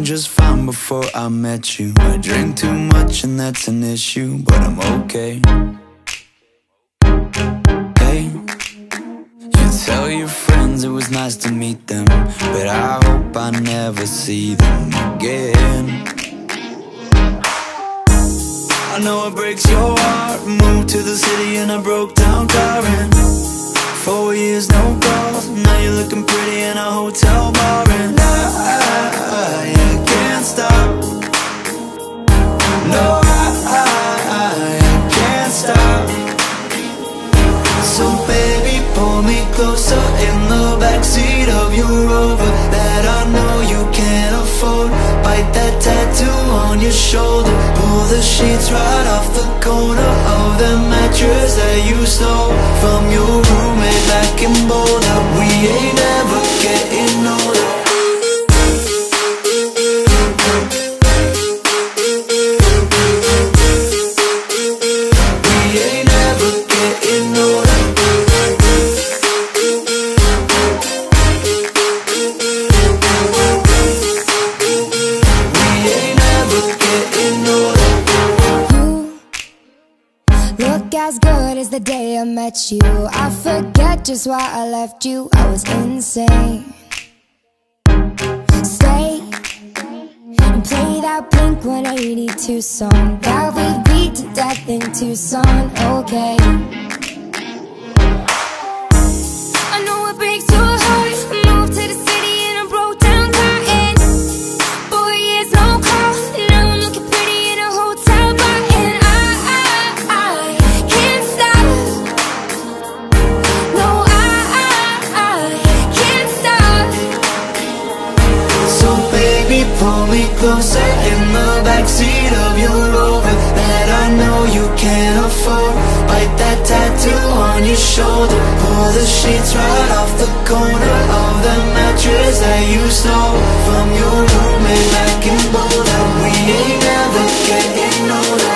just fine before I met you. I drink too much and that's an issue, but I'm okay. Hey, you tell your friends it was nice to meet them, but I hope I never see them again. I know it breaks your heart. Moved to the city in a broke down car, and 4 years no calls. Now you're looking pretty in a hotel bar, and I can't stop. No, I can't stop. So baby, pull me closer in the backseat of your Rover that I know you can't afford. Bite that tattoo on your shoulder. Pull the sheets right off the corner of the mattress that you stole from your roommate back in Boulder. We ain't ever getting older. As good as the day I met you. I forget just why I left you. I was insane. Stay and play that Blink-182 song that we beat to death in Tucson. Okay, I know it breaks your heart. Moved to the city in a broke down car, and 4 years no call. Now I'm looking pretty in a hotel bar, and I can't stop. No, I can't stop. So baby, pull me closer in the backseat of your Rover that I know you can't afford. Bite that tattoo on your shoulder. Pull the sheets right off the corner of the mattress that you stole from your roommate back in Boulder. We ain't ever getting older.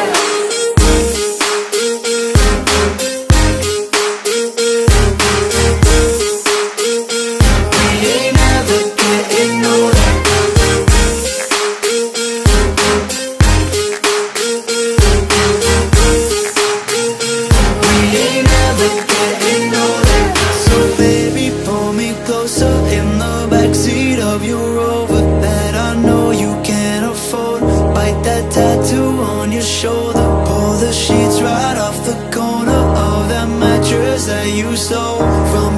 Tattoo on your shoulder. Pull the sheets right off the corner of that mattress that you stole from